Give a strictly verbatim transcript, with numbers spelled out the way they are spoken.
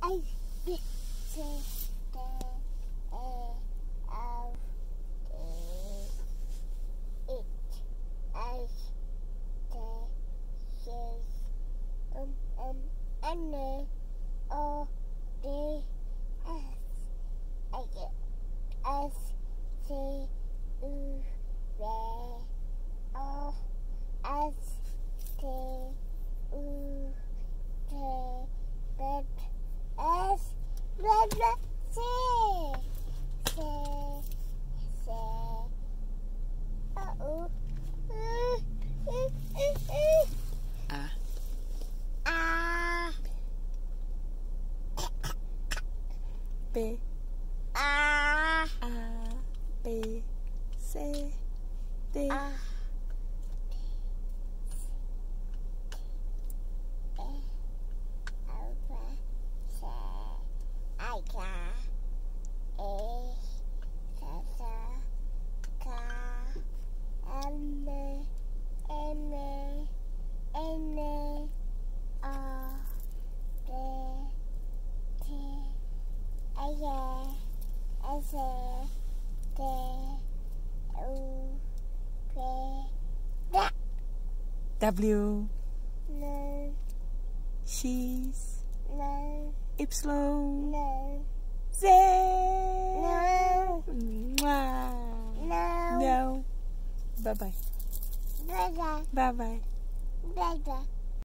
A, B, C, D, E, F, G, H, I, J, K, L, M, N, O, P, Q, R, S, T, U, V, O, S, T, U, T, V, S, W, C, C, C, O, U, U, U, U. A. A. B. A. A. B. C. D. A. W. No, Cheese. no, Y. no, Z. no, Mwah. no. No. Bye bye. Bye-bye. Bye bye. Bye-bye.